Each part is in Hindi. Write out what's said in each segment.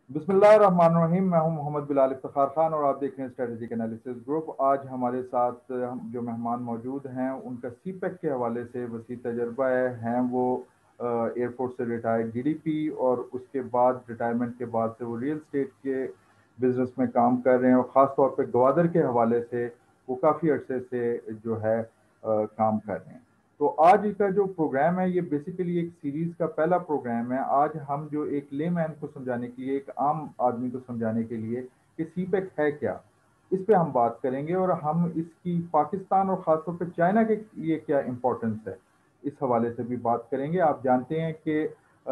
बिस्मिल्लाहिर्रहमानिर्रहीम। मैं हूं मोहम्मद बिलाल इफ्तिखार खान और आप देख रहे हैं स्ट्रेटेजिक एनालिसिस ग्रुप। आज हमारे साथ हम जो मेहमान मौजूद हैं उनका सीपेक के हवाले से वसी तजर्बा हैं वो एयरपोर्ट से रिटायर्ड डीडीपी और उसके बाद रिटायरमेंट के बाद से वो रियल स्टेट के बिजनेस में काम कर रहे हैं और ख़ास तौर पे गवादर के हवाले से वो काफ़ी अरसे से जो है काम कर रहे हैं। तो आज का जो प्रोग्राम है ये बेसिकली एक सीरीज का पहला प्रोग्राम है। आज हम जो एक लेमैन को समझाने के लिए, एक आम आदमी को समझाने के लिए कि सीपेक है क्या, इस पे हम बात करेंगे और हम इसकी पाकिस्तान और ख़ासतौर पे चाइना के लिए क्या इम्पोर्टेंस है इस हवाले से भी बात करेंगे। आप जानते हैं कि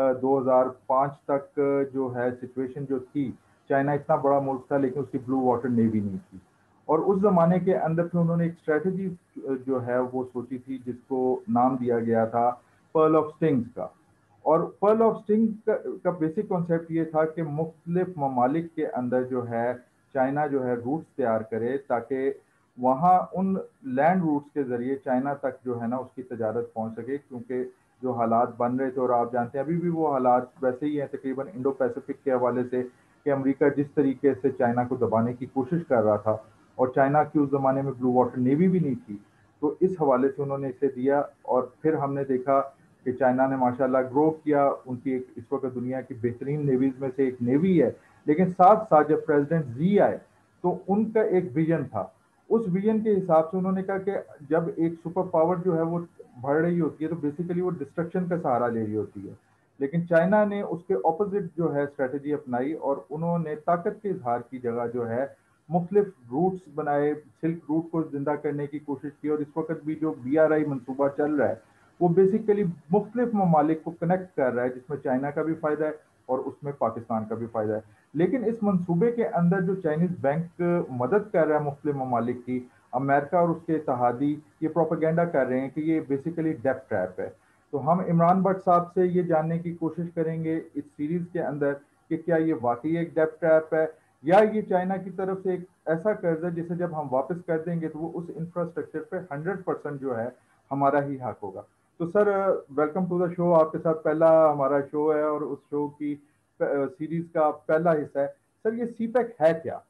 2005 तक जो है सिचुएशन जो थी, चाइना इतना बड़ा मुल्क था लेकिन उसकी ब्लू वाटर नेवी नहीं थी और उस जमाने के अंदर फिर उन्होंने एक स्ट्रेटजी जो है वो सोची थी जिसको नाम दिया गया था पर्ल ऑफ स्टिंग्स का। और पर्ल ऑफ स्टिंग्स का बेसिक कॉन्सेप्ट ये था कि मुख्तलिफ ममालिक के अंदर जो है चाइना जो है रूट्स तैयार करे ताकि वहाँ उन लैंड रूट्स के जरिए चाइना तक जो है ना उसकी तजारत पहुँच सके, क्योंकि जो हालात बन रहे थे और आप जानते हैं अभी भी वो हालात वैसे ही हैं तकरीबन इंडो पैसिफिक के हवाले से कि अमेरिका जिस तरीके से चाइना को दबाने की कोशिश कर रहा था और चाइना की उस ज़माने में ब्लू वाटर नेवी भी नहीं थी, तो इस हवाले से उन्होंने इसे दिया। और फिर हमने देखा कि चाइना ने माशाल्लाह ग्रो किया, उनकी एक इस वक्त दुनिया की बेहतरीन नेवीज में से एक नेवी है। लेकिन साथ साथ जब प्रेसिडेंट जी आए तो उनका एक विजन था, उस विजन के हिसाब से उन्होंने कहा कि जब एक सुपर पावर जो है वो बढ़ रही होती है तो बेसिकली वो डिस्ट्रक्शन का सहारा ले रही होती है। लेकिन चाइना ने उसके ऑपोजिट जो है स्ट्रेटेजी अपनाई और उन्होंने ताकत के इजहार की जगह जो है मुख्तलिफ रूट्स बनाए, सिल्क रूट को जिंदा करने की कोशिश की। और इस वक्त भी जो BRI मनसूबा चल रहा है वो बेसिकली मुख्तलिफ ममालिक को कनेक्ट कर रहा है, जिसमें चाइना का भी फ़ायदा है और उसमें पाकिस्तान का भी फ़ायदा है। लेकिन इस मनसूबे के अंदर जो चाइनीज़ बैंक मदद कर रहा है मुख्तलिफ ममालिक की, अमेरिका और उसके इत्तहादी ये प्रोपेगेंडा कर रहे हैं कि ये बेसिकली डेप्थ ट्रैप है। तो हम इमरान भट्ट साहब से ये जानने की कोशिश करेंगे इस सीरीज़ के अंदर कि क्या ये वाकई एक डेप्थ ट्रैप है या ये चाइना की तरफ से एक ऐसा कर्ज है जिसे जब हम वापस कर देंगे तो वो उस इंफ्रास्ट्रक्चर पे 100% जो है हमारा ही हक होगा। तो sir, welcome to the show. आपके साथ पहला हमारा शो है और उस शो की सीरीज का पहला हिस्सा है। सर, ये सीपेक है क्या?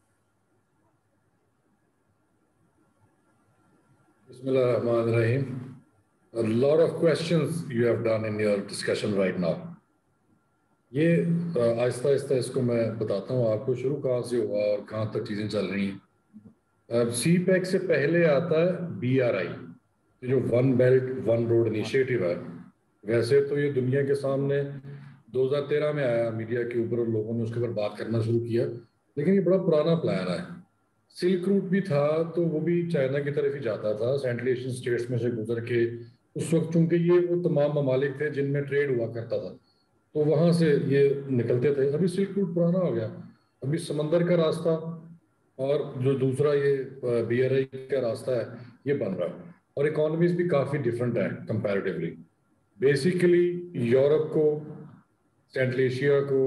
Bismillahirrahmanirrahim. A lot of questions you have done in your discussion right now. ये आहिस्ता आहिस्ता इसको मैं बताता हूँ आपको शुरू कहाँ से हुआ और कहाँ तक चीज़ें चल रही हैं। सी पैक से पहले आता है BRI, जो one belt one road initiative है। वैसे तो ये दुनिया के सामने 2013 में आया मीडिया के ऊपर और लोगों ने उसके ऊपर बात करना शुरू किया, लेकिन ये बड़ा पुराना प्लान है। सिल्क रूट भी था तो वो भी चाइना की तरफ ही जाता था, सेंट्रल एशियन स्टेट्स में से गुजर के। उस वक्त चूंकि ये वो तमाम ममालिक थे जिनमें ट्रेड हुआ करता था, तो वहां से ये निकलते थे। अभी सिल्क रूट पुराना हो गया, अभी समंदर का रास्ता और जो दूसरा ये BRI का रास्ता है ये बन रहा है। और इकोनॉमीज भी काफ़ी डिफरेंट है कंपैरेटिवली। बेसिकली यूरोप को, सेंट्रल एशिया को,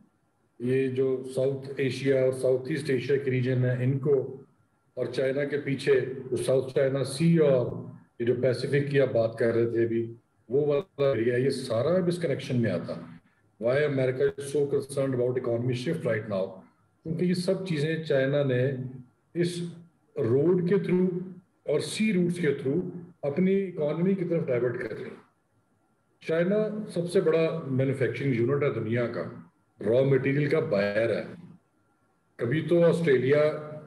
ये जो साउथ एशिया और साउथ ईस्ट एशिया के रीजन है इनको, और चाइना के पीछे जो साउथ चाइना सी और ये जो पैसिफिक की आप बात कर रहे थे अभी, वो वाला एरिया, ये सारा अब इस कनेक्शन में आता। Why America is so concerned about economy shift right now, क्योंकि ये सब चीज़ें चाइना ने इस रोड के थ्रू और सी रूट्स के थ्रू अपनी इकोनॉमी की तरफ डाइवर्ट कर ली। चाइना सबसे बड़ा मैन्युफैक्चरिंग यूनिट है दुनिया का, रॉ मटेरियल का बायर है। कभी तो ऑस्ट्रेलिया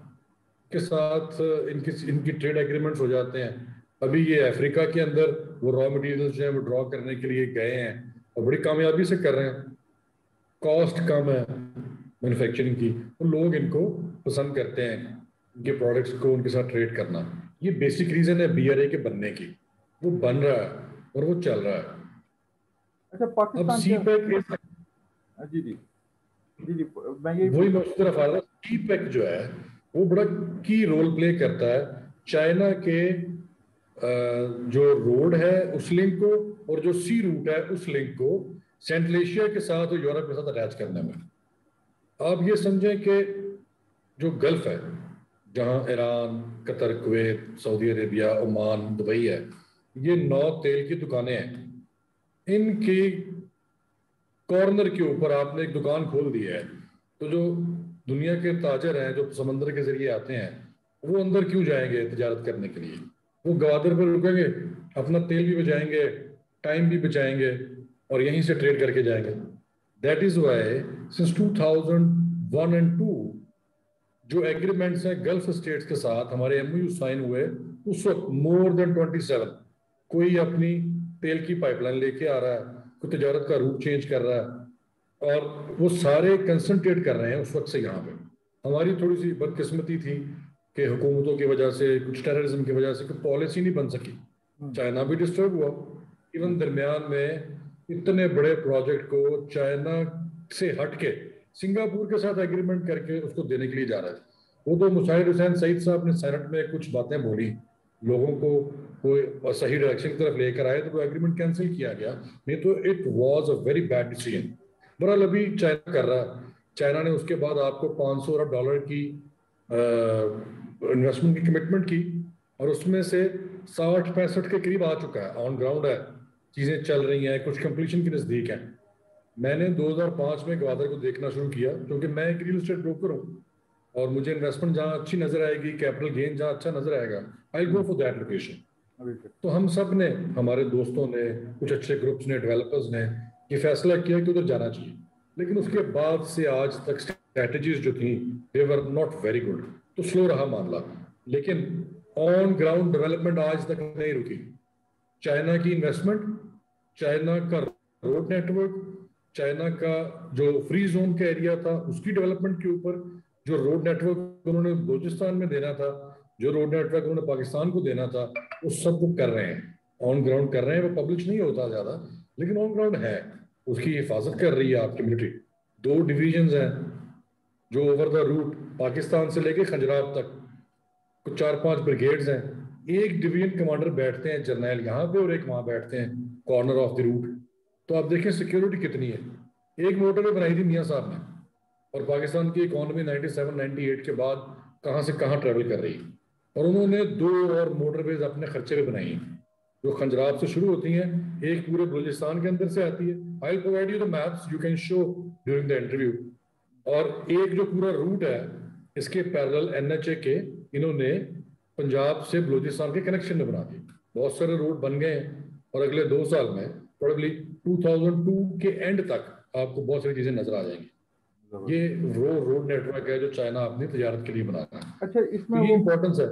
के साथ इनकी इनकी ट्रेड एग्रीमेंट्स हो जाते हैं। अभी ये अफ्रीका के अंदर वो रॉ मटेरियल जो है वो ड्रॉ करने के लिए गए हैं और बड़ी कामयाबी से कर रहे हैं। कॉस्ट कम है मैन्युफैक्चरिंग की, तो लोग इनको पसंद करते हैं, इनके प्रोडक्ट्स को उनके साथ ट्रेड करना। ये बेसिक रीजन है BRI के बनने की। वो बन रहा है और वो चल रहा है। अच्छा, अब पाकिस्तान सी के। पैक, जी जी, जी जी, मैं यही वही पूछ मैं रहा उस तरफ आ रहा था। सी पैक जो है वो बड़ा की रोल प्ले करता है चाइना के जो रोड है उस लिंक को, और जो सी रूट है उस लिंक को सेंट्रल एशिया के साथ और यूरोप के साथ अटैच करने में। आप ये समझें कि जो गल्फ है, जहां Iran, Qatar, Kuwait, Saudi Arabia, Oman, Dubai है, ये 9 तेल की दुकानें हैं। इनकी कॉर्नर के ऊपर आपने एक दुकान खोल दी है तो जो दुनिया के ताजर हैं जो समंदर के जरिए आते हैं, वो अंदर क्यों जाएंगे तजारत करने के लिए? वो गवादर पर रुकेंगे, अपना तेल भी बचाएंगे, टाइम भी बचाएंगे और यहीं से ट्रेड करके जाएंगे। That is why since 2001 and 2 जो एग्रीमेंट्स हैं गल्फ स्टेट्स के साथ हमारे एमओयू साइन हुए, उस वक्त मोर देन 27 कोई अपनी तेल की पाइपलाइन लेके आ रहा है, कोई तजारत का रूट चेंज कर रहा है, और वो सारे कंसंट्रेट कर रहे हैं उस वक्त से यहाँ पे। हमारी थोड़ी सी बदकिस्मती थी कि हुकूमतों की वजह से, कुछ टेररिज्म की वजह से कोई पॉलिसी नहीं बन सकी, चाइना भी डिस्टर्ब हुआ। इवन दरमियान में इतने बड़े प्रोजेक्ट को चाइना से हटके सिंगापुर के साथ एग्रीमेंट करके उसको देने के लिए जा रहे थे। वो तो मुशाहिद हुसैन सईद साहब ने सेनेट में कुछ बातें बोली, लोगों को कोई सही डायरेक्शन की तरफ लेकर आए, तो वो एग्रीमेंट कैंसिल किया गया। नहीं तो it was a very bad decision. बहरहाल अभी चाइना कर रहा है, चाइना ने उसके बाद आपको 500 अरब डॉलर की इन्वेस्टमेंट की कमिटमेंट की, और उसमें से 60-65 के करीब आ चुका है, ऑन ग्राउंड है, चीज़ें चल रही हैं, कुछ कंप्लीशन के नज़दीक है। मैंने 2005 में ग्वादर को देखना शुरू किया क्योंकि मैं एक रियल एस्टेट ब्रोकर हूँ, और मुझे इन्वेस्टमेंट जहाँ अच्छी नजर आएगी, कैपिटल गेन जहाँ अच्छा नजर आएगा, I go for that location. तो हम सब ने, हमारे दोस्तों ने, कुछ अच्छे ग्रुप्स ने, डेवलपर्स ने ये फैसला किया कि उधर जाना चाहिए। लेकिन उसके बाद से आज तक स्ट्रैटेजीज जो थी they were not very good, तो स्लो रहा मामला। लेकिन ऑन ग्राउंड डेवलपमेंट आज तक नहीं रुकी। चाइना की इन्वेस्टमेंट, चाइना का रोड नेटवर्क, चाइना का जो फ्री जोन का एरिया था उसकी डेवलपमेंट के ऊपर, जो रोड नेटवर्क उन्होंने बलूचिस्तान में देना था, जो रोड नेटवर्क उन्होंने पाकिस्तान को देना था, उस सब को कर रहे हैं, ऑन ग्राउंड कर रहे हैं। वो पब्लिश नहीं होता ज्यादा, लेकिन ऑन ग्राउंड है, उसकी हिफाजत कर रही है आपकी मिलिट्री। 2 डिवीजन हैं जो ओवर द रूट पाकिस्तान से लेके खंजराब तक, कुछ 4-5 ब्रिगेड्स हैं, एक डिवीजन कमांडर बैठते हैं जर्नैल यहाँ पे और एक वहां बैठते हैं कॉर्नर ऑफ द रूट। तो आप देखें सिक्योरिटी कितनी है। एक मोटरवे बनाई थी मियाँ साहब ने, और पाकिस्तान की इकोनॉमी 97-98 के बाद कहाँ से कहाँ ट्रेवल कर रही है, और उन्होंने 2 और मोटरवेज अपने खर्चे पे बनाई हैं, जो खंजराब से शुरू होती हैं, एक पूरे बलूचिस्तान के अंदर से आती है। I will provide you the maps, you can show during the interview. और एक जो पूरा रूट है, इसके पैरेलल एनएचए के इन्होंने पंजाब से बलूचिस्तान के कनेक्शन में बना दिए। बहुत सारे रोड बन गए हैं, और अगले 2 साल में प्रोबेबली 2002 के एंड तक आपको बहुत सारी चीजें नजर आ जाएंगी। ये रोड नेटवर्क है जो चाइना अपनी तजारत के लिए बना रहा है। अच्छा, इसमें ये इम्पोर्टेंस है।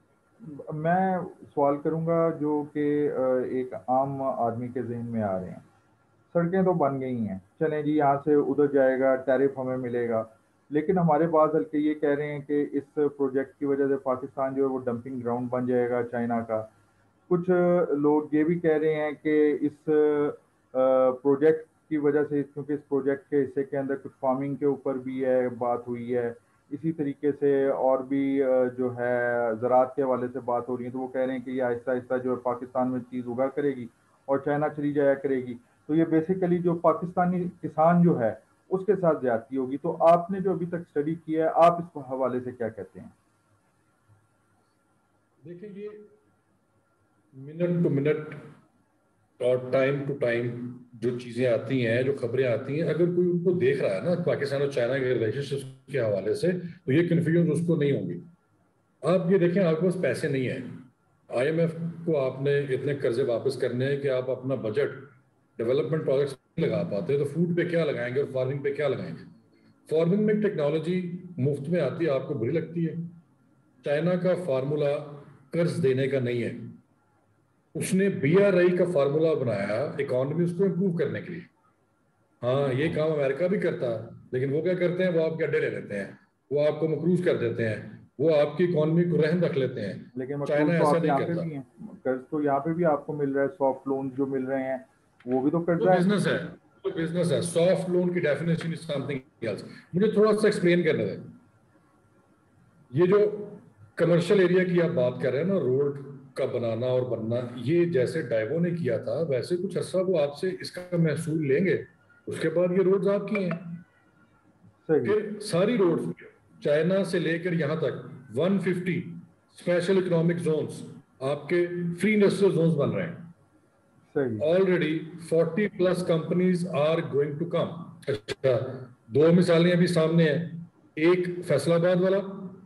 मैं सवाल करूंगा जो कि एक आम आदमी के जहन में आ रहे हैं। सड़कें तो बन गई हैं, चलें जी, यहाँ से उधर जाएगा, टैरिफ हमें मिलेगा, लेकिन हमारे पास हल्के ये कह रहे हैं कि इस प्रोजेक्ट की वजह से पाकिस्तान जो है वो डंपिंग ग्राउंड बन जाएगा चाइना का। कुछ लोग ये भी कह रहे हैं कि इस प्रोजेक्ट की वजह से, क्योंकि इस प्रोजेक्ट के हिस्से के अंदर कुछ फार्मिंग के ऊपर भी है, बात हुई है, इसी तरीके से और भी जो है ज़राअत के हवाले से बात हो रही है, तो वो कह रहे हैं कि ये आहिस्ता आहिस्ता जो है पाकिस्तान में चीज़ उगा करेगी और चाइना चली जाया करेगी। तो ये बेसिकली जो पाकिस्तानी किसान जो है उसके साथ ज्यादती होगी। तो आपने जो अभी तक स्टडी किया है, आप इस हवाले से क्या कहते हैं? देखिए, ये मिनट टू मिनट और टाइम टू टाइम जो चीजें आती हैं, जो खबरें आती हैं, अगर कोई उनको देख रहा है ना पाकिस्तान और चाइना के रिलेशनशिप के हवाले से, तो ये कन्फ्यूजन उसको नहीं होंगी। आप ये देखें, आपके पास पैसे नहीं है, आईएमएफ को आपने इतने कर्जे वापस करने हैं कि आप अपना बजट डेवलपमेंट प्रोजेक्ट्स नहीं लगा पाते, तो फूड पे क्या लगाएंगे और फार्मिंग पे क्या लगाएंगे? फार्मिंग में टेक्नोलॉजी मुफ्त में आती है, आपको बुरी लगती है। चाइना का फार्मूला कर्ज देने का नहीं है, उसने बीआरआई का फार्मूला बनाया इकोनॉमी उसको इम्प्रूव करने के लिए। हाँ, ये काम अमेरिका भी करता है, लेकिन वो क्या करते हैं, वो आपके अड्डे ले लेते हैं, वो आपको मकरूज कर देते हैं, वो आपकी इकोनॉमी को रहन रख लेते हैं। लेकिन चाइना तो ऐसा आप नहीं यहाँ पे करता। भी हैं, कर्ज तो यहाँ पे भी आपको मिल रहा है, सॉफ्ट लोन जो मिल रहे हैं वो भी तो वो कर्जा है। बिजनेस है, वो बिजनेस है। सॉफ्ट लोन की डेफिनेशन इज समथिंग एल्स। मुझे थोड़ा सा एक्सप्लेन करने दें। ये जो कमर्शियल एरिया की आप बात कर रहे हैं ना, रोड का बनाना और बनना, ये जैसे डाइवो ने किया था, वैसे कुछ अर्सा वो आपसे इसका महसूल लेंगे, उसके बाद ये रोड्स आपकी हैं। सही। फिर सारी रोड्स चाइना से लेकर यहाँ तक 150 स्पेशल इकोनॉमिक जोन्स आपके फ्री इंडस्ट्रियल जोन्स बन रहे हैं। सही। Already 40 plus companies are going to come. अच्छा, दो मिसालें अभी सामने हैं, एक फैसलाबाद वाला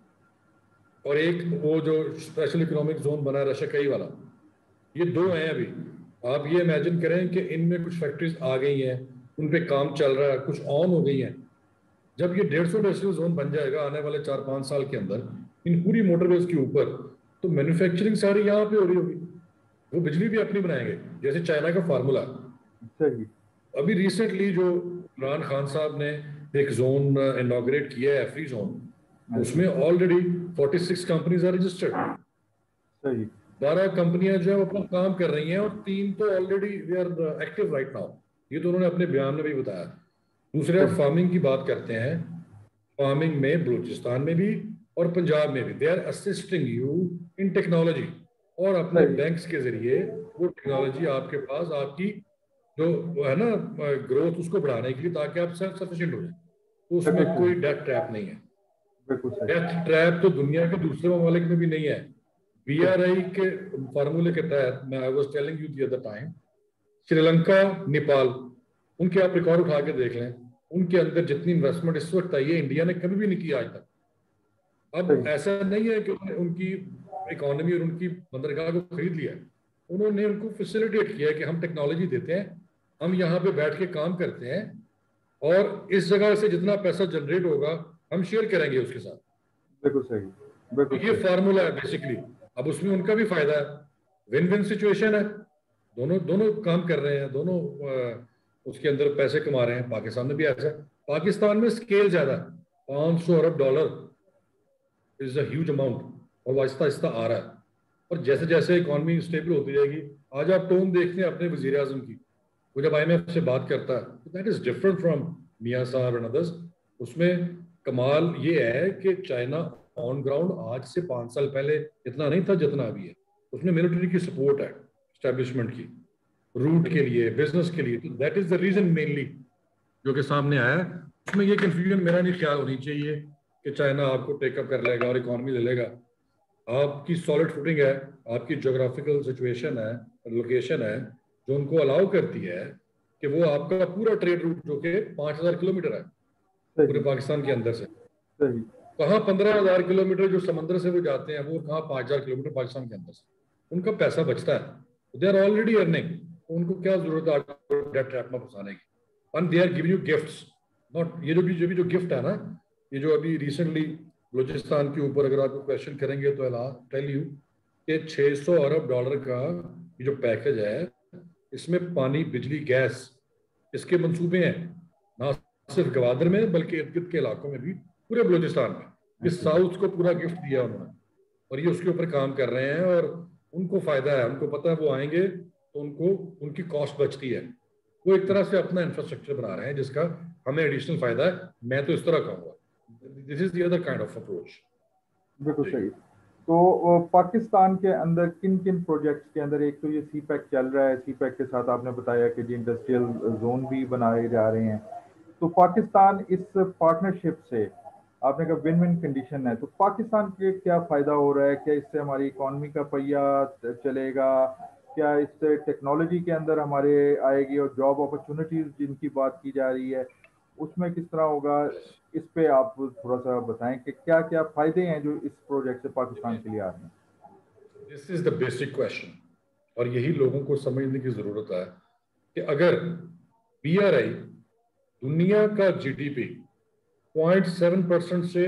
और एक वो जो स्पेशल इकोनॉमिक जोन बना है रशियाई वाला। ये दो हैं अभी। आप ये इमेजिन करें कि इनमें कुछ फैक्ट्रीज आ गई हैं, उन पे काम चल रहा है, कुछ ऑन हो गई हैं। जब ये 150 इंडस्ट्रियल जोन बन जाएगा आने वाले 4-5 साल के अंदर इन पूरी मोटरवेज के ऊपर, तो मैन्युफैक्चरिंग सारी यहाँ पे हो रही होगी। वो बिजली भी अपनी बनाएंगे, जैसे चाइना का फार्मूला। सही। अभी रिसेंटली जो इमरान खान साहब ने एक जोन इनॉग्रेट किया है, फ्री जोन, उसमें ऑलरेडी 46 कंपनीज आर रजिस्टर्ड। सही। 12 कंपनियां जो है वो अपना काम कर रही हैं और 3 तो already they are active right now. ये तो उन्होंने अपने बयान में भी बताया। दूसरे, आप फार्मिंग की बात करते हैं, फार्मिंग में बलूचिस्तान में भी और पंजाब में भी they are assisting you in technology, और अपने बैंक्स के जरिए वो टेक्नोलॉजी आपके पास, आपकी जो है ना ग्रोथ, उसको बढ़ाने के लिए, ताकि आप सेल्फ सफिशिएंट हो जाए। तो उसमें कोई डेथ ट्रैप नहीं है। डेथ ट्रैप तो दुनिया के दूसरे ममालिक में भी नहीं है। बीआरआई के फार्मूले के तहत, मैं I was telling you the other time, Sri Lanka, Nepal, उनके आप रिकॉर्ड उठा के देख लें, उनके अंदर जितनी इन्वेस्टमेंट इस वक्त आई है, इंडिया ने कभी भी नहीं की आज तक। अब ऐसा नहीं है कि उन्होंने उनकी इकोनॉमी और उनकी बंदरगाह को खरीद लिया, उन्होंने उनको फैसिलिटेट किया कि हम टेक्नोलॉजी देते हैं, हम यहाँ पे बैठ के काम करते हैं, और इस जगह से जितना पैसा जनरेट होगा हम शेयर करेंगे उसके साथ। बिल्कुल सही, बिल्कुल ये फार्मूला है बेसिकली। अब उसमें उनका भी फायदा है, विन विन सिचुएशन है, दोनों दोनों काम कर रहे हैं, दोनों उसके अंदर पैसे कमा रहे हैं। पाकिस्तान में भी ऐसा है, पाकिस्तान में स्केल ज्यादा, $500 अरब इज अ ह्यूज अमाउंट, और वो आहिस्ता आहिस्ता आ रहा है। और जैसे जैसे इकोनॉमी स्टेबल होती जाएगी, आज आप टोन देखते हैं अपने वजीर आजम की, वो जब IMF से बात करता है, तो दैट इज डिफरेंट फ्रॉम मियां साहब एंड अदर्स। उसमें कमाल ये है कि चाइना ऑन ग्राउंड आज से 5 साल पहले इतना नहीं था जितना अभी है। उसमें मिलिट्री की सपोर्ट है, एस्टेब्लिशमेंट की, रूट के लिए, बिजनेस के लिए। तो that is the reason mainly जो कि सामने आया है। उसमें ये कंफ्यूजन मेरा नहीं ख्याल होनी चाहिए कि चाइना आपको टेकअप कर लेगा और इकोनॉमी ले लेगा। आपकी सॉलिड फुटिंग है, आपकी जोग्राफिकल सिचुएशन है, लोकेशन है, जो उनको अलाउ करती है कि वो आपका पूरा ट्रेड रूट, जो कि 5,000 किलोमीटर है पूरे पाकिस्तान के अंदर से, कहाँ 15,000 किलोमीटर जो समंदर से वो जाते हैं, वो कहाँ 5,000 किलोमीटर पाकिस्तान के अंदर से, उनका पैसा बचता है। दे आर ऑलरेडी अर्निंग, उनको क्या जरूरत है आपको डेट ट्रैप में फंसाने की। And they are giving you gifts, not ये जो गिफ्ट है ना, ये जो अभी रिसेंटली बलूचिस्तान के ऊपर अगर आपको क्वेश्चन करेंगे तो आई टेल यू कि $600 अरब का ये जो पैकेज है, इसमें पानी, बिजली, गैस, इसके मंसूबे हैं, ना सिर्फ गवादर में बल्कि इर्द गिर्द के इलाकों में भी, पूरे बलूचिस्तान में। इस साउथ को पूरा गिफ्ट दिया उन्होंने, और ये उसके ऊपर काम कर रहे हैं, और उनको फायदा है, उनको पता है वो आएंगे तो उनको उनकी कॉस्ट बचती है। वो एक तरह से अपना इंफ्रास्ट्रक्चर बना रहे हैं जिसका हमें एडिशनल फायदा है। मैं तो इस तरह कहूँगा, this is the other kind of approach. बिल्कुल सही। तो पाकिस्तान के अंदर किन किन प्रोजेक्ट्स के अंदर, एक तो ये CPEC चल रहा है, CPEC के साथ आपने बताया कि जी इंडस्ट्रियल जोन भी बनाए जा रहे हैं, तो पाकिस्तान इस पार्टनरशिप से, आपने कहा विन विन कंडीशन है, तो पाकिस्तान के क्या फ़ायदा हो रहा है? क्या इससे हमारी इकॉनमी का पहिया चलेगा? क्या इससे टेक्नोलॉजी के अंदर हमारे आएगी, और जॉब अपॉर्चुनिटीज़ जिनकी बात की जा रही है उसमें किस तरह होगा? इस पे आप थोड़ा सा बताएं कि क्या क्या फ़ायदे हैं जो इस प्रोजेक्ट से पाकिस्तान के लिए आ रहे हैं। This is the basic question, और यही लोगों को समझने की ज़रूरत है कि अगर BRI दुनिया का GDP 0.7% से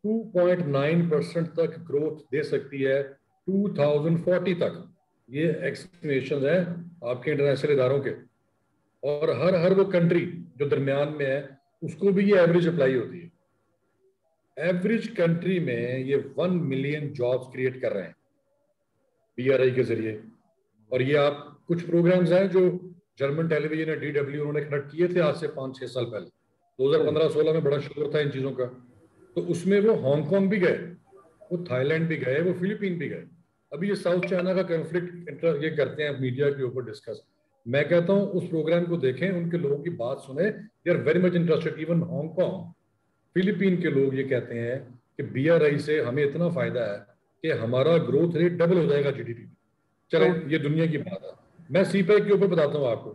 2.9% तक ग्रोथ दे सकती है 2040 तक, ये एस्टिमेशन है आपके इंटरनेशनल इदारों के, और हर वो कंट्री जो दरमियान में है उसको भी ये एवरेज अप्लाई होती है। एवरेज कंट्री में ये 1 मिलियन जॉब्स क्रिएट कर रहे हैं BRI के जरिए। और ये आप कुछ प्रोग्राम्स हैं जो जर्मन टेलीविजन या DW उन्होंने कंडक्ट किए थे आज से 5-6 साल पहले, 2015-16 में बड़ा शोर था इन चीजों का। तो उसमें वो हांगकांग भी गए, वो थाईलैंड भी गए, वो फिलीपीन भी गए। अभी ये साउथ चाइना का कॉन्फ्लिक्ट ये करते हैं मीडिया के ऊपर डिस्कस। मैं कहता हूं उस प्रोग्राम को देखें, उनके लोगों की बात सुने, they are very much interested. Even Hong Kong, Philippine के लोग ये कहते हैं कि BRI से हमें इतना फायदा है कि हमारा ग्रोथ रेट डबल हो जाएगा GDP। चले, ये दुनिया की बात है। मैं सीपैक के ऊपर बताता हूँ आपको।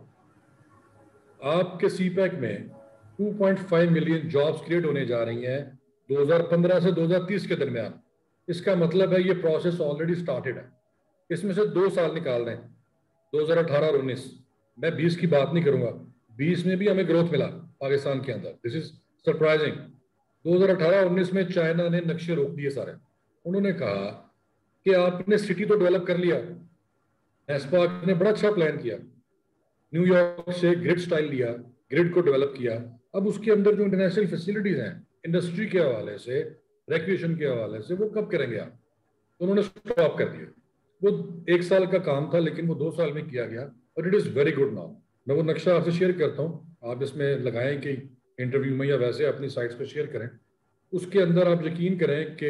आपके सीपैक में 2.5 मिलियन जॉब्स क्रिएट होने जा रही हैं 2015 से 2030 के दरमियान। इसका मतलब है ये प्रोसेस ऑलरेडी स्टार्टेड है। इसमें से 2 साल निकाल रहे हैं, 2018 और 19। मैं 20 की बात नहीं करूंगा, 20 में भी हमें ग्रोथ मिला पाकिस्तान के अंदर, दिस इज सरप्राइजिंग। 2018-19 में चाइना ने नक्शे रोक दिए सारे। उन्होंने कहा कि आपने सिटी तो डेवलप कर लिया, एस्पार्क ने बड़ा अच्छा प्लान किया, न्यूयॉर्क से ग्रिड स्टाइल लिया, ग्रिड को डेवलप किया। अब उसके अंदर जो इंटरनेशनल फैसिलिटीज हैं इंडस्ट्री के हवाले से, रिक्रिएशन के हवाले से, वो कब करेंगे आप? तो उन्होंने स्टॉप कर दिया। वो 1 साल का काम था लेकिन वो 2 साल में किया गया और it is very good now. मैं वो नक्शा आपसे शेयर करता हूँ, आप इसमें लगाएं कि इंटरव्यू में या वैसे अपनी साइट्स पर शेयर करें। उसके अंदर आप यकीन करें कि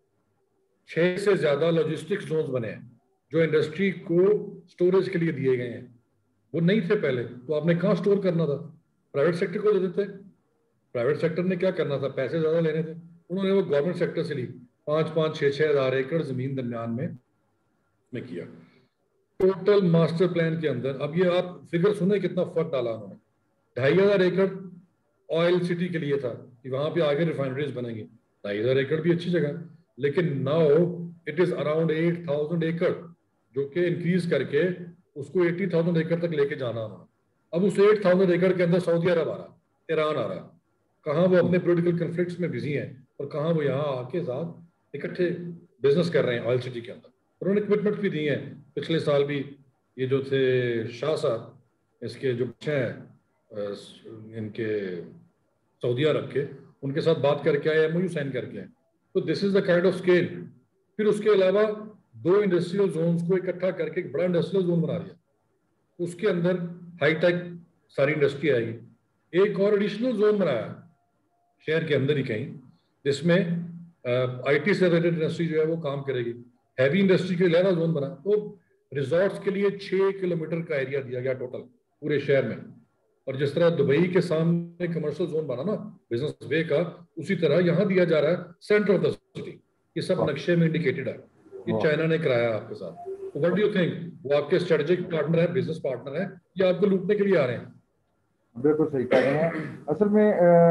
6 से ज़्यादा लॉजिस्टिक्स जोन्स बने हैं जो इंडस्ट्री को स्टोरेज के लिए दिए गए हैं। वो नहीं थे पहले, तो आपने कहाँ स्टोर करना था? प्राइवेट सेक्टर को दे देते। प्राइवेट सेक्टर ने क्या करना था? पैसे ज़्यादा लेने थे, उन्होंने वो गवर्नमेंट सेक्टर से ली। 5-5, 6-6 हज़ार एकड़ जमीन दरमियान में किया। टोटल मास्टर प्लान के अंदर, अब ये आप फिगर सुने कितना फर्क डाला उन्होंने। 2,500 एकड़ ऑयल सिटी के लिए था कि वहां पे आगे रिफाइनरीज बनेंगे, 2,500 एकड़ भी अच्छी जगह, लेकिन नाउ इट इज अराउंड 8,000 एकड़, जो कि इंक्रीज करके उसको 80,000 एकड़ तक लेके जाना है। अब उस 8,000 एकड़ के अंदर सऊदी अरब आ रहा, ईरान आ रहा, कहाँ वो अपने पोलिटिकल कन्फ्लिक्ट्स में बिजी हैं और कहाँ वो यहाँ आके साथ इकट्ठे बिजनेस कर रहे हैं ऑयल सिटी के अंदर। उन्होंने कमिटमेंट भी दी है। पिछले साल भी ये जो थे शाह साहब, इसके जो बच्चे हैं इनके सऊदी अरब के, उनके साथ बात करके आए, एमओयू साइन करके आए। तो this is the kind of scale. फिर उसके अलावा 2 इंडस्ट्रियल जोन्स को इकट्ठा करके एक बड़ा इंडस्ट्रियल जोन बना दिया, उसके अंदर हाईटेक सारी इंडस्ट्री आएगी। एक और एडिशनल जोन बनाया शहर के अंदर ही कहीं, जिसमें आईटी से रिलेटेड इंडस्ट्री जो है वो काम करेगी। हैवी इंडस्ट्री के लिए अलग जोन बना। तो रिजॉर्ट्स के लिए 6 किलोमीटर का एरिया दिया गया टोटल पूरे शहर में। और जिस तरह दुबई के सामने कमर्शियल जोन बना ना बिजनेस वे का, उसी तरह यहाँ दिया जा रहा है सेंटर ऑफ द सिटी। ये सब नक्शे में इंडिकेटेड है, ये चाइना ने कराया आपके साथ। What do you think? वो आपके स्ट्रेटेजिक पार्टनर है, बिजनेस पार्टनर है, या आपको लूटने के लिए आ रहे हैं? बिल्कुल सही कह रहे हैं। असल में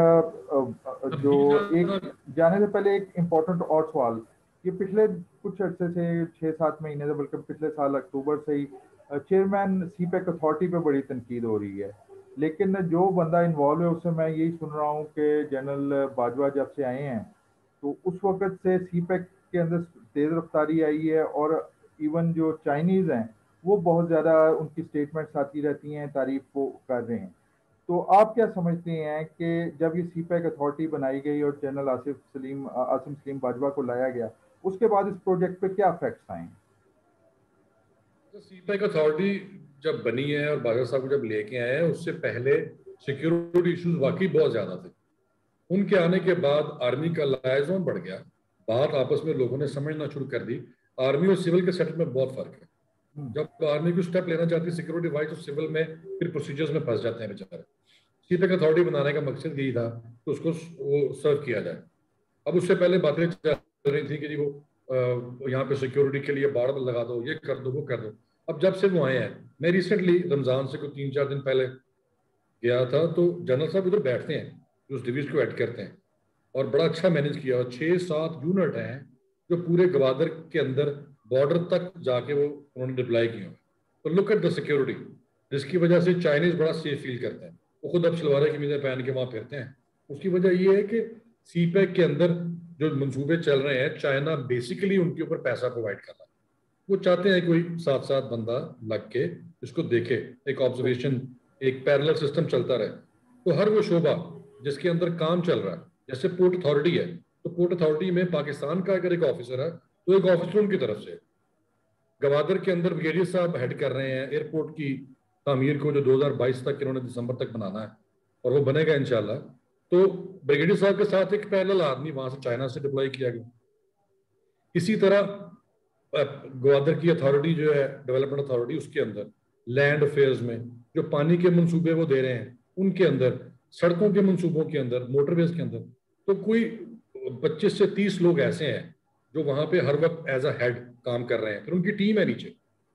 जो एक जाने से पहले एक इम्पोर्टेंट और सवाल, ये पिछले कुछ अर्से से 6-7 महीने से, बल्कि पिछले साल अक्टूबर से ही चेयरमैन सीपैक अथॉरिटी पे बड़ी तनकीद हो रही है, लेकिन जो बंदा इन्वॉल्व है उससे मैं यही सुन रहा हूँ कि जनरल बाजवा जब से आए हैं तो उस वक्त से सीपैक के अंदर तेज़ रफ्तारी आई है, और इवन जो चाइनीज़ हैं वो बहुत ज़्यादा उनकी स्टेटमेंट्स आती रहती हैं, तारीफ को कर रहे हैं। तो आप क्या समझते हैं कि जब ये सीपैक अथॉरिटी बनाई गई और जनरल आसिम सलीम बाजवा को लाया गया, उसके बाद इस प्रोजेक्ट पे क्या फैक्ट्स आए? तो सीपैक अथॉरिटी जब बनी है और बाजवा साहब को जब लेके आए हैं, उससे पहले सिक्योरिटी इश्यूज वाकई बहुत ज्यादा थे। उनके आने के बाद आर्मी का लाइजोन बढ़ गया, बात आपस में लोगों ने समझना शुरू कर दी। आर्मी और सिविल के सेटअप में बहुत फर्क है। जब आर्मी को स्टेप लेना चाहती है सिक्योरिटी वाइज, तो सिविल में फिर प्रोसीजर्स में फंस जाते हैं बेचारे। सीपैक अथॉरिटी बनाने का मकसद यही था कि उसको वो सर्व किया जाए। अब उससे पहले बातें चल रही थी कि जी वो यहाँ पे सिक्योरिटी के लिए बाड़ लगा दो, ये कर दो, वो कर दो। अब जब से वो आए हैं, मैं रिसेंटली रमजान से कोई 3-4 दिन पहले गया था, तो जनरल साहब उधर बैठते हैं जो उस डिवीजन को ऐड करते हैं, और बड़ा अच्छा मैनेज किया। और 6-7 यूनिट हैं जो पूरे गवादर के अंदर बॉर्डर तक जाके वो उन्होंने डिप्लाई किए। तो लुक एट द सिक्योरिटी, जिसकी वजह से चाइनीज बड़ा सेफ फील करते हैं। वो खुद अब शलवार कमीजें पहन के वहां फिरते हैं। उसकी वजह ये है कि सीपैक के अंदर जो मंसूबे चल रहे हैं, चाइना बेसिकली उनके ऊपर पैसा प्रोवाइड कर रहा है। वो चाहते हैं कोई 7-7 बंदा लग के इसको देखे, एक ऑब्जर्वेशन, एक पैरेलल सिस्टम चलता रहे। तो हर वो शोबा जिसके अंदर काम चल रहा है, जैसे पोर्ट अथॉरिटी है, तो पोर्ट अथॉरिटी में पाकिस्तान का अगर एक ऑफिसर है तो एक ऑफिसर उनकी तरफ से। गवादर के अंदर ब्रिगेडियर साहब हेड कर रहे हैं एयरपोर्ट की तामीर को, जो 2022 तक इन्होंने दिसंबर तक बनाना है, और वो बनेगा इंशाल्लाह। तो ब्रिगेडियर साहब के साथ एक पैरेलल आदमी वहां से चाइना से डिप्लॉय किया गया। इसी तरह ग्वादर की अथॉरिटी जो है डेवलपमेंट अथॉरिटी, उसके अंदर लैंड अफेयर्स में जो पानी के मंसूबे वो दे रहे हैं, उनके अंदर सड़कों के मंसूबों के अंदर, मोटरवेज के अंदर, तो कोई 25 से 30 लोग ऐसे हैं जो वहां पे हर वक्त एज अ हेड काम कर रहे हैं। फिर उनकी टीम है नीचे,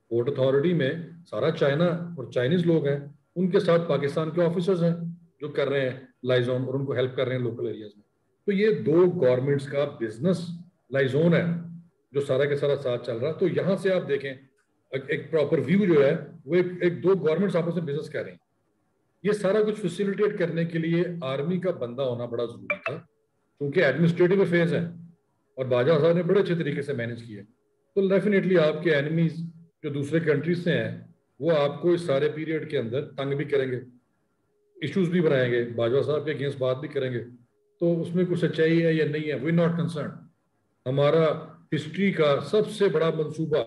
पोर्ट अथॉरिटी में सारा चाइना और चाइनीज लोग हैं, उनके साथ पाकिस्तान के ऑफिसर्स हैं जो कर रहे हैं लाइजोन और उनको हेल्प कर रहे हैं लोकल एरियाज में। तो ये दो गवर्नमेंट्स का बिजनेस लाइजोन है जो सारा के सारा साथ चल रहा है। तो यहाँ से आप देखें एक प्रॉपर व्यू जो है वो एक दो गवर्नमेंट्स आपस में बिजनेस कर रही हैं। ये सारा कुछ फैसिलिटेट करने के लिए आर्मी का बंदा होना बड़ा जरूरी था, क्योंकि एडमिनिस्ट्रेटिव अफेयर्स हैं और बाजा साहब ने बड़े अच्छे तरीके से मैनेज किए। तो डेफिनेटली आपके एनिमीज जो दूसरे कंट्रीज से हैं वो आपको इस सारे पीरियड के अंदर तंग भी करेंगे, इश्यूज भी बनाएंगे, बाजवा साहब के अगेंस्ट बात भी करेंगे। तो उसमें कुछ सच्चाई है या नहीं है, वी नॉट कंसर्न। हमारा हिस्ट्री का सबसे बड़ा मंसूबा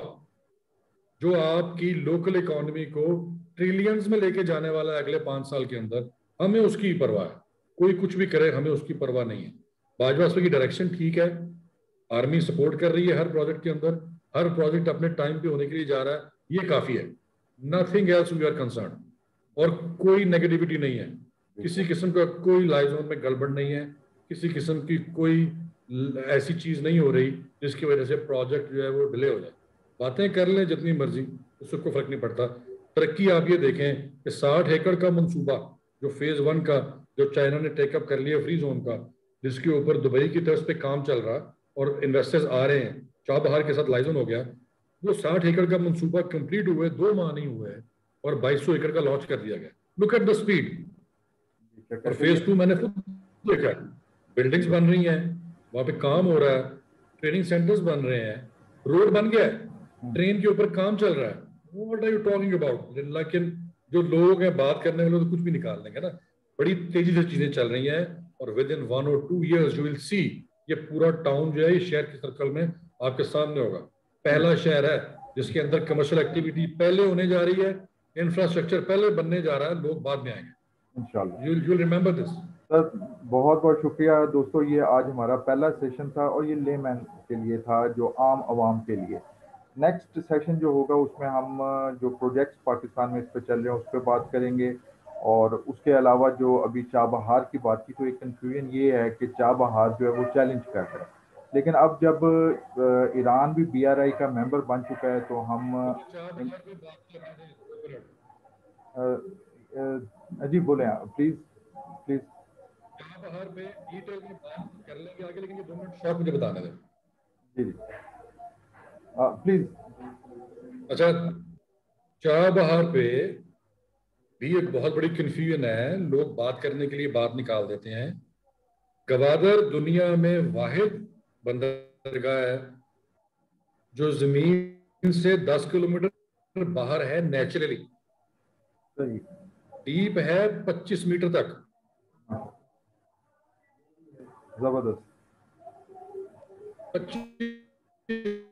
जो आपकी लोकल इकोनॉमी को ट्रिलियंस में लेके जाने वाला है अगले 5 साल के अंदर, हमें उसकी परवाह है। कोई कुछ भी करे, हमें उसकी परवाह नहीं है। बाजवा साहब की डायरेक्शन ठीक है, आर्मी सपोर्ट कर रही है हर प्रोजेक्ट के अंदर, हर प्रोजेक्ट अपने टाइम पे होने के लिए जा रहा है, ये काफी है। Nothing else we are concern. और कोई नेगेटिविटी नहीं है, किसी किस्म का कोई लाइजोन में गड़बड़ नहीं है, किसी किस्म की कोई ऐसी चीज नहीं हो रही जिसकी वजह से प्रोजेक्ट जो है वो डिले हो जाए। बातें कर लें जितनी मर्जी, उससे कोई फर्क नहीं पड़ता। तरक्की आप ये देखें कि 60 एकड़ का मंसूबा जो फेज 1 का जो चाइना ने टेकअप कर लिया फ्री जोन का, जिसके ऊपर दुबई की तरफ पे काम चल रहा और इन्वेस्टर्स आ रहे हैं, चाबहार के साथ लाइजन हो गया, वो 60 एकड़ का मंसूबा कंप्लीट हुए 2 माह नहीं हुए है और 2200 एकड़ का लॉन्च कर दिया गया। Look at the speed. और फेज 2 मैंने खुद देखा, बिल्डिंग्स बन रही हैं, वहां पे काम हो रहा है, ट्रेनिंग सेंटर्स बन रहे हैं, रोड बन गया है, ट्रेन के ऊपर काम चल रहा है। What are you talking about? लेकिन जो लोग हैं बात करने वाले तो कुछ भी निकाल लेंगे ना। बड़ी तेजी से चीजें चल रही हैं और within 1 or 2 years you will see ये पूरा टाउन जो है ये शहर के सर्कल में आपके सामने होगा। पहला शहर है जिसके अंदर कमर्शियल एक्टिविटी पहले होने जा रही है, इंफ्रास्ट्रक्चर पहले बनने जा रहा है, लोग बाद में आएंगे इंशाल्लाह। You will remember this. Sir बहुत बहुत शुक्रिया दोस्तों, ये आज हमारा पहला सेशन था और ये लेमैन के लिए था, जो आम आवाम के लिए। नेक्स्ट सेशन जो होगा उसमें हम जो प्रोजेक्ट्स पाकिस्तान में इस पर चल रहे हैं उस पर बात करेंगे, और उसके अलावा जो अभी चाबहार की बात की तो एक कंफ्यूजन ये है कि चाबहार जो है वो चैलेंज कर रहा है, लेकिन अब जब ईरान भी BRI का मेंबर बन चुका है तो हम जी बोले प्लीज प्लीज। चाबहार पे डिटेल में बात कर लेंगे आगे, लेकिन ये 2 मिनट शॉर्ट मुझे बताने दें। जी जी प्लीज। अच्छा, चाबहार पे भी एक बहुत बड़ी कंफ्यूजन है, लोग बात करने के लिए बात निकाल देते हैं। गवादर दुनिया में वाहिद बंदरगाह है जो जमीन से 10 किलोमीटर बाहर है नेचुरली, सही, डीप है 25 मीटर तक। जबरदस्त। 25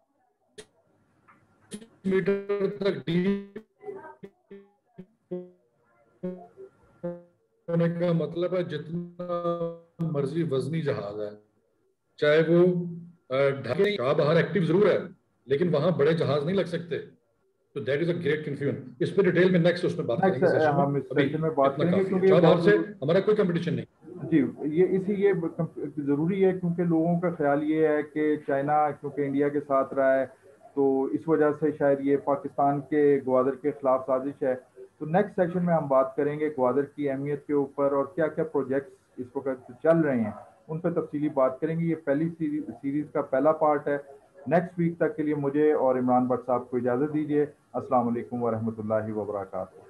मीटर तक डीप होने का मतलब है जितना मर्जी वजनी जहाज है, चाहे वो ढके बाहर एक्टिव जरूर है लेकिन वहां बड़े जहाज नहीं लग सकते। तो that is a great confusion. इस पे डिटेल में नेक्स्ट उसमें बात करेंगे सेशन में। हम इस अभी सेशन में बात इतना करेंगे काफी है, क्योंकि बाहर से हमारा कोई कंपटीशन नहीं। जी ये जरूरी है क्योंकि लोगों का ख्याल ये है कि चाइना क्योंकि इंडिया के साथ रहा है तो इस वजह से शायद ये पाकिस्तान के ग्वादर के खिलाफ साजिश है। तो नेक्स्ट सेशन में हम बात करेंगे ग्वादर की अहमियत के ऊपर और क्या क्या प्रोजेक्ट्स इस वक्त चल रहे हैं उन पर तफसीली बात करेंगे। ये पहली सीरीज का पहला पार्ट है। नेक्स्ट वीक तक के लिए मुझे और इमरान भट्ट साहब को इजाज़त दीजिए। अस्सलाम वालेकुम वरहमतुल्लाहि वबरकातुहू।